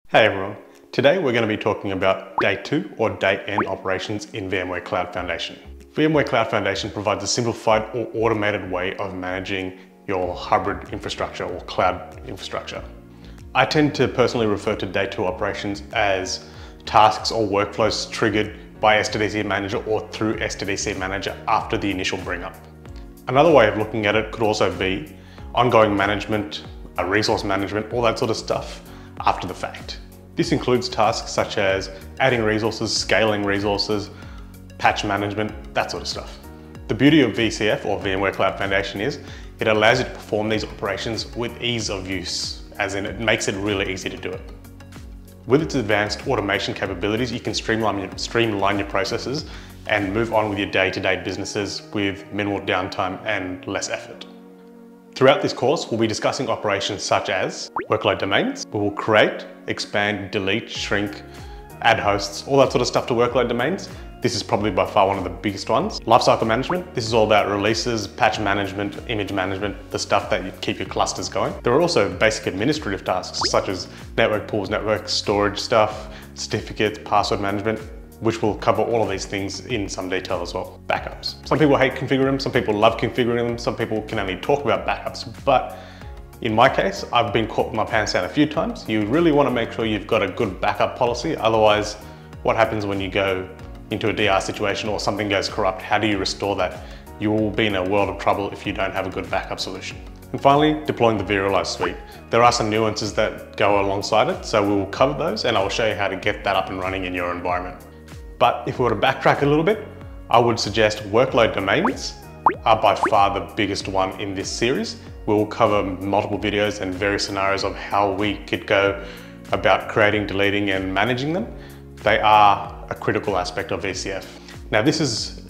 Hey everyone, today we're going to be talking about Day 2 or Day N operations in VMware Cloud Foundation. VMware Cloud Foundation provides a simplified or automated way of managing your hybrid infrastructure or cloud infrastructure. I tend to personally refer to Day 2 operations as tasks or workflows triggered by SDDC Manager or through SDDC Manager after the initial bring up. Another way of looking at it could also be ongoing management, resource management, all that sort of stuff after the fact. This includes tasks such as adding resources, scaling resources, patch management, that sort of stuff. The beauty of VCF or VMware Cloud Foundation is it allows you to perform these operations with ease of use, as in it makes it really easy to do it. With its advanced automation capabilities, you can streamline your processes and move on with your day-to-day businesses with minimal downtime and less effort. Throughout this course, we'll be discussing operations such as workload domains. We will create, expand, delete, shrink, add hosts, all that sort of stuff to workload domains. This is probably by far one of the biggest ones. Lifecycle management. This is all about releases, patch management, image management, the stuff that you keep your clusters going. There are also basic administrative tasks such as network pools, network storage stuff, certificates, password management, which will cover all of these things in some detail as well. Backups. Some people hate configuring them, some people love configuring them, some people can only talk about backups, but in my case, I've been caught with my pants down a few times. You really want to make sure you've got a good backup policy, otherwise what happens when you go into a DR situation or something goes corrupt? How do you restore that? You will be in a world of trouble if you don't have a good backup solution. And finally, deploying the vRealize suite. There are some nuances that go alongside it, so we will cover those and I'll show you how to get that up and running in your environment. But if we were to backtrack a little bit, I would suggest workload domains are by far the biggest one in this series. We will cover multiple videos and various scenarios of how we could go about creating, deleting, and managing them. They are a critical aspect of VCF. Now, this is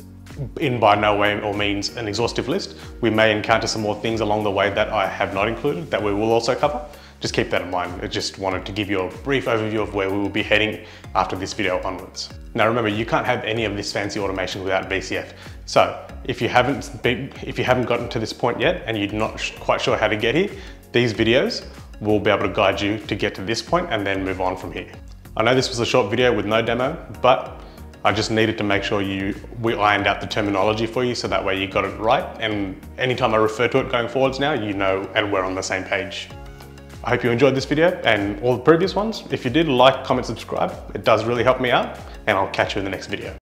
by no way or means an exhaustive list. We may encounter some more things along the way that I have not included that we will also cover. Just keep that in mind. I just wanted to give you a brief overview of where we will be heading after this video onwards. Now remember, you can't have any of this fancy automation without VCF. So if you haven't gotten to this point yet and you're not quite sure how to get here, these videos will be able to guide you to get to this point and then move on from here. I know this was a short video with no demo, but I just needed to make sure we ironed out the terminology for you so that way you got it right. And anytime I refer to it going forwards now, you know, and we're on the same page. I hope you enjoyed this video and all the previous ones. If you did, like, comment, subscribe. It does really help me out, and I'll catch you in the next video.